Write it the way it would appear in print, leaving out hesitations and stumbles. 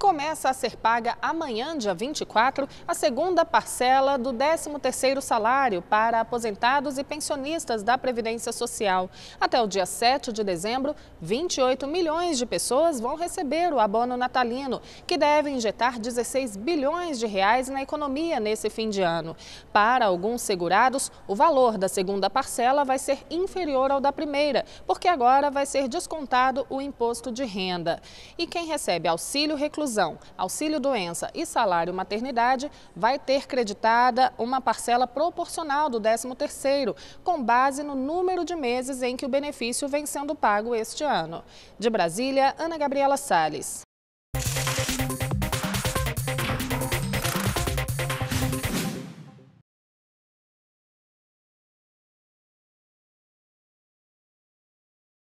Começa a ser paga amanhã, dia 24, a segunda parcela do 13º salário para aposentados e pensionistas da Previdência Social. Até o dia 7 de dezembro, 28 milhões de pessoas vão receber o abono natalino, que deve injetar 16 bilhões de reais na economia nesse fim de ano. Para alguns segurados, o valor da segunda parcela vai ser inferior ao da primeira, porque agora vai ser descontado o imposto de renda. E quem recebe auxílio reclusão, auxílio-doença e salário-maternidade vai ter creditada uma parcela proporcional do 13º, com base no número de meses em que o benefício vem sendo pago este ano. De Brasília, Ana Gabriela Salles.